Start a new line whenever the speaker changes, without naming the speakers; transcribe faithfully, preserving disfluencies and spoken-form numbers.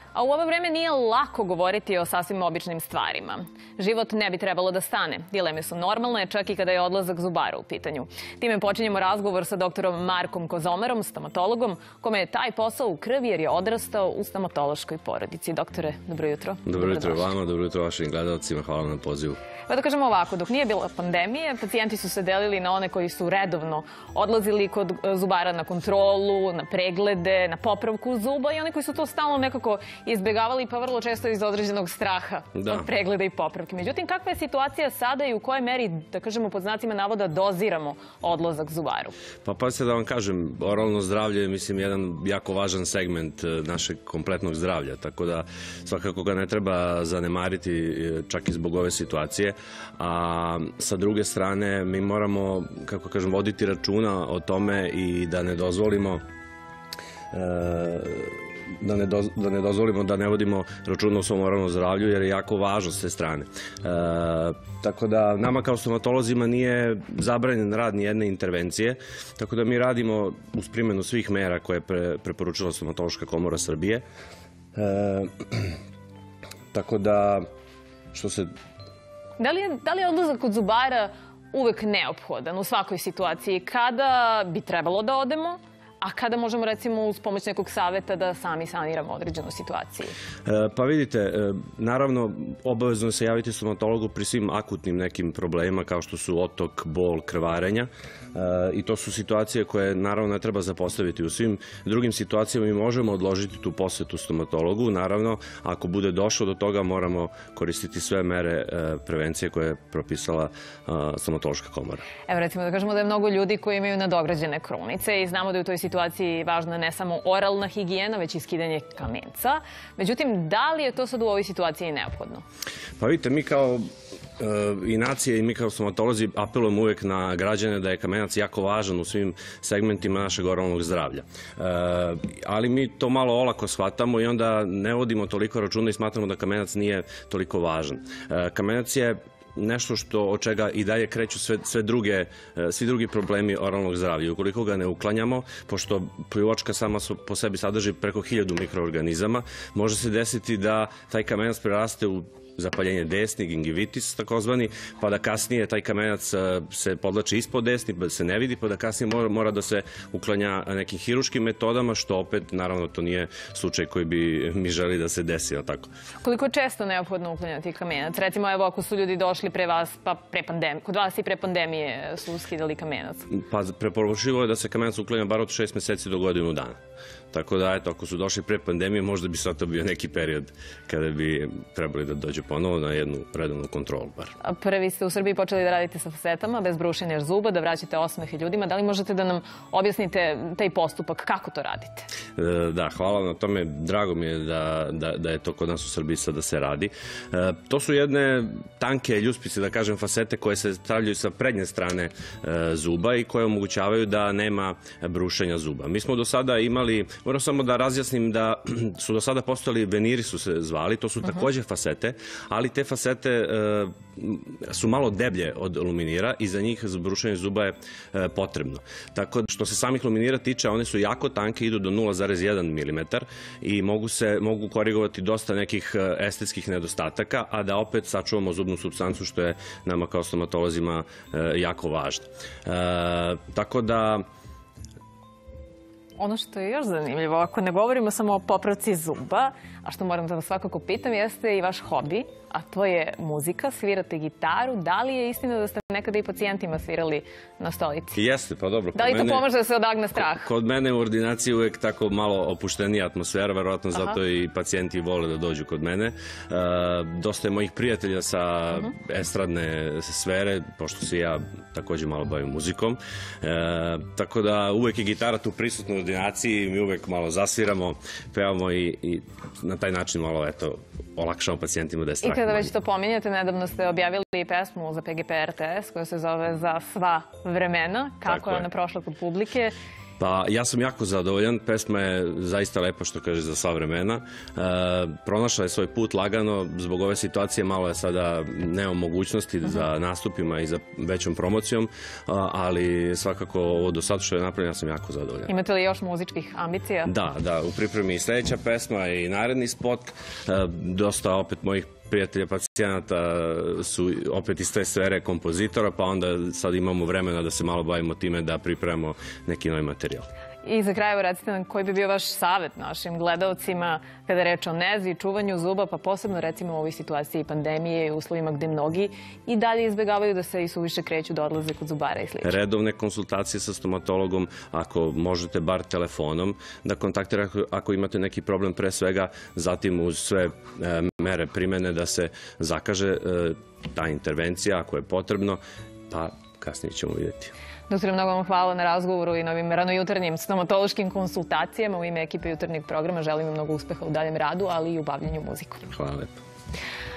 A u ovo vreme nije lako govoriti o sasvim običnim stvarima. Život ne bi trebalo da stane. Dileme su normalne, čak i kada je odlazak zubara u pitanju. Time počinjemo razgovor sa doktorom Markom Kozomarom, stomatologom, kome je taj posao u krvi jer je odrastao u stomatološkoj porodici. Doktore, dobro jutro.
Dobro jutro vama, dobro jutro vašim gledalcima. Hvala na pozivu.
Pa da kažemo ovako, dok nije bila pandemije, pacijenti su se delili na one koji su redovno odlazili kod zubara na kontrolu, na preglede, na popravku zuba i one koji su to stalno nekako izbjegavali, pa vrlo često iz određenog straha od pregleda i popravke. Međutim, kakva je situacija sada i u kojoj meri, da kažemo pod znacima navoda, doziramo odlazak zubaru?
Pa pa se da vam kažem, oralno zdravlje je, mislim, jedan jako važan segment našeg kompletnog zdravlja, tako da svakako ga ne treba zanemariti čak i zbog ove situacije. A sa druge strane, mi moramo, kako kažem, voditi računa o tome i da ne dozvolimo da ne, doz, da ne dozvolimo da ne vodimo računa o svom oralnom zdravlju, jer je jako važno s te strane. E, tako da nama kao stomatolozima nije zabranjen rad ni jedne intervencije, tako da mi radimo uz primjenu svih mera koje je pre, preporučila Stomatološka komora Srbije. E, tako da, što se...
Da li je, da li je odlazak kod zubara uvek neophodan u svakoj situaciji? Kada bi trebalo da odemo? A kada možemo, recimo, uz pomoć nekog saveta da sami saniramo određenu situaciju?
Pa vidite, naravno, obavezno se javiti stomatologu pri svim akutnim nekim problemima kao što su otok, bol, krvarenja. I to su situacije koje, naravno, ne treba zapostaviti. U svim drugim situacijama mi možemo odložiti tu posetu stomatologu. Naravno, ako bude došlo do toga, moramo koristiti sve mere prevencije koje je propisala Stomatološka komora.
Evo, recimo da kažemo da je mnogo ljudi koji imaju nadograđene krunice i znamo da je u toj situaciji važna ne samo oralna higijena, već i skidanje kamenca. Međutim, da li je to sad u ovoj situaciji neophodno?
Pa vidite, mi kao i nacije i mi kao stomatolozi apelujemo uvijek na građane da je kamenac jako važan u svim segmentima našeg oralnog zdravlja. Ali mi to malo olako shvatamo i onda ne vodimo toliko računa i smatramo da kamenac nije toliko važan. Kamenac je nešto što od čega i dalje kreću sve, sve druge, svi drugi problemi oralnog zdravlja. Ukoliko ga ne uklanjamo, pošto pljuvačka sama po sebi sadrži preko hiljadu mikroorganizama, može se desiti da taj kamenac preraste u zapaljenje desni, gingivitis takozvani, pa da kasnije taj kamenac se podlači ispod desni, pa da se ne vidi, pa da kasnije mora, mora da se uklanja nekim hiruškim metodama, što opet, naravno, to nije slučaj koji bi mi želi da se desi, ali tako.
Koliko je često neophodno uklanjati kamenac? Recimo, evo, ako su ljudi došli pre vas, pa pre pandemije, kod vas i pre pandemije su skidali kamenac?
Pa preporučivo je da se kamenac uklanja bar od šest meseci do godinu dana. Tako da, eto, ako su došli pre pandemije, možda bi sad to bio neki period kada bi trebali da dođu ponovo na jednu redovnu kontrolu. Bar.
Prvi ste u Srbiji počeli da radite sa fasetama, bez brušenja zuba, da vraćate osmehe ljudima. Da li možete da nam objasnite taj postupak? Kako to radite?
Da, hvala na tome. Drago mi je da, da, da je to kod nas u Srbiji sad da se radi. To su jedne tanke ljuspice, da kažem, fasete koje se stavljaju sa prednje strane zuba i koje omogućavaju da nema brušenja zuba. Mi smo do sada imali, moram samo da razjasnim da su do sada postojali, veniri su se zvali, to su također fasete, ali te fasete su malo deblje od luminira i za njih za brušenje zuba je potrebno. Tako da što se samih luminira tiče, one su jako tanke, idu do nula zarez jedan milimetar i mogu se mogu korigovati dosta nekih estetskih nedostataka, a da opet sačuvamo zubnu supstancu, što je nama kao stomatolozima jako važno. Tako da
ono što je još zanimljivo, ako ne govorimo samo o popravci zuba, a što moram da vas svakako pitam, jeste i vaš hobi, a to je muzika, svirate gitaru. Da li je istina da ste nekada i pacijentima svirali na stolici?
Jeste, pa dobro.
Da li to pomaže da se odagne strah?
Kod mene u ordinaciji uvek tako malo opuštenija atmosfera, verovatno zato i pacijenti vole da dođu kod mene. Dosta je mojih prijatelja sa estradne sfere, pošto se ja također malo bavim muzikom. Tako da uvek je gitara tu prisutna u ordinaciji, mi uvek malo zasviramo, pevamo i na taj način malo, eto, olakšamo pacijentima da je strah.
I kada već to pominjate, nedavno ste objavili pesmu za P G P R T S koja se zove Za sva vremena. Kako je ona prošla kod publike
Pa ja sam jako zadovoljan, pesma je zaista lepa što kaže za sva vremena. E, pronašla je svoj put lagano, zbog ove situacije malo je sada nema mogućnosti uh -huh. za nastupima i za većom promocijom, ali svakako ovo do sada što je napravljeno ja sam jako zadovoljan.
Imate li još muzičkih ambicija?
Da, da, u pripremi i sledeća pesma i naredni spot, e, dosta opet mojih prijatelja, pacijenata su opet iz te sfere kompozitora, pa onda sad imamo vremena da se malo bavimo time da pripremamo neki novi materijal.
I za kraj, recite nam koji bi bio vaš savjet našim gledalcima kada reč o nezi i čuvanju zuba, pa posebno recimo u ovoj situaciji pandemije i uslovima gde mnogi i dalje izbegavaju da se i suviše kreću da odlaze kod zubara i slično.
Redovne konsultacije sa stomatologom, ako možete bar telefonom da kontaktirate ako imate neki problem pre svega, zatim uz sve e, mere primene da se zakaže e, ta intervencija ako je potrebno, pa kasnije ćemo vidjeti.
Doktore, mnogo vam hvala na razgovoru i na ovim ranojutarnjim stomatološkim konsultacijama. U ime ekipe jutarnjeg programa želim vam mnogo uspeha u daljem radu, ali i u bavljenju muzikom.
Hvala lepo.